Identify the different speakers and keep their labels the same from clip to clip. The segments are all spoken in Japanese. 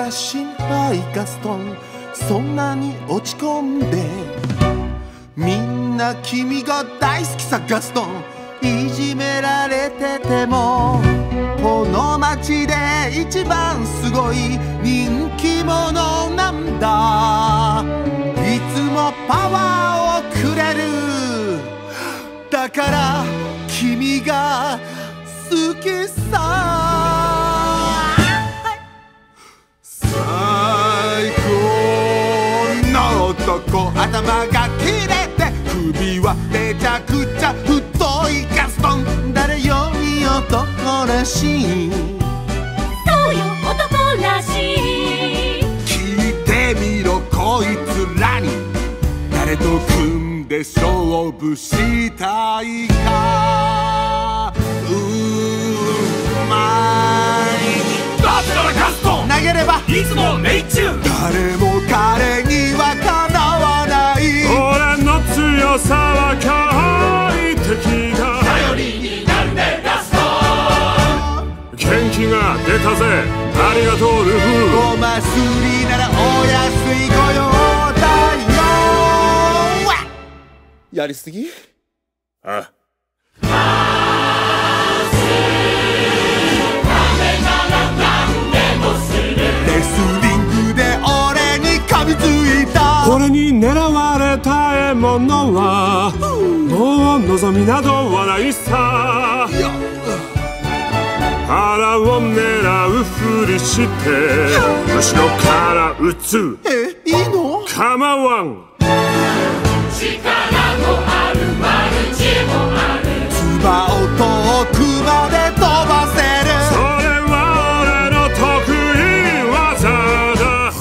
Speaker 1: が心配ガストン、そんなに落ち込んで。みんな君が大好きさガストン、いじめられててもこの街で一番すごい人気者なんだ。いつもパワーをくれる、だから君が好きさ。最高の男、頭が切れて首はめちゃくちゃ太いガストン、誰より男らしい。
Speaker 2: そうよ男らしい。
Speaker 1: 聞いてみろこいつらに、誰と組んで勝負したいか。うまい。だったらガストン投げれば
Speaker 3: いつも命中。
Speaker 1: 誰も彼にはかなわない。
Speaker 3: 俺の強さは驚異的だ。
Speaker 4: 頼りになるねガストン。
Speaker 3: 元気が出たぜ、ありがとうルフ。
Speaker 1: ごますりならお安いご用だよ。やりすぎ？
Speaker 3: あ、
Speaker 1: レスリングで俺に噛みついた。
Speaker 3: 俺に狙われた獲物はもう望みなどはないさ。腹を狙うふりして後ろから撃つ。
Speaker 1: いいの？
Speaker 3: 構わん。
Speaker 4: 力もあるマルチもある。
Speaker 1: 唾を遠くまで飛ばせる。
Speaker 3: それは俺の得意技だ。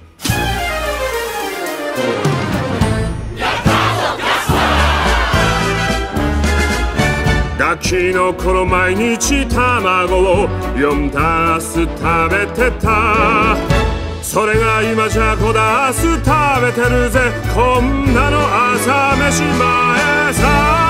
Speaker 3: ガキの頃毎日卵を4ダース食べてた。それが今じゃ5ダース食べてるぜ。こんなの朝飯前さ。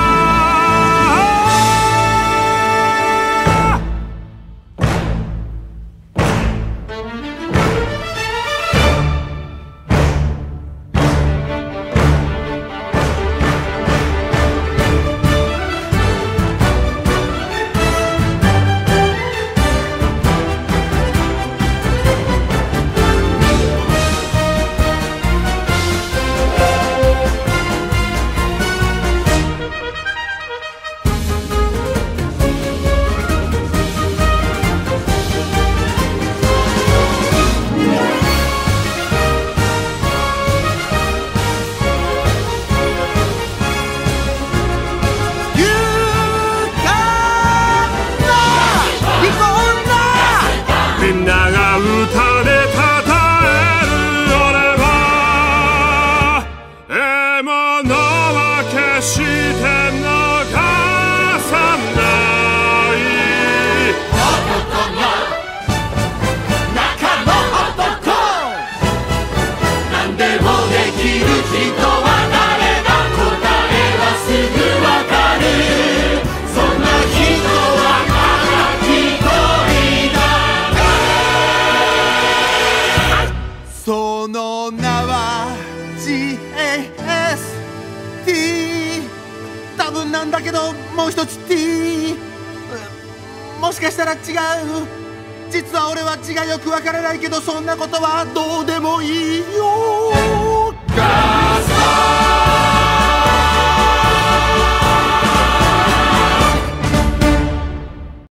Speaker 1: その名は GAST。 多分なんだけどもう一つ T。 もしかしたら違う。実は俺は字がよくわからないけど、そんなことはどうでもいいよ。ガストン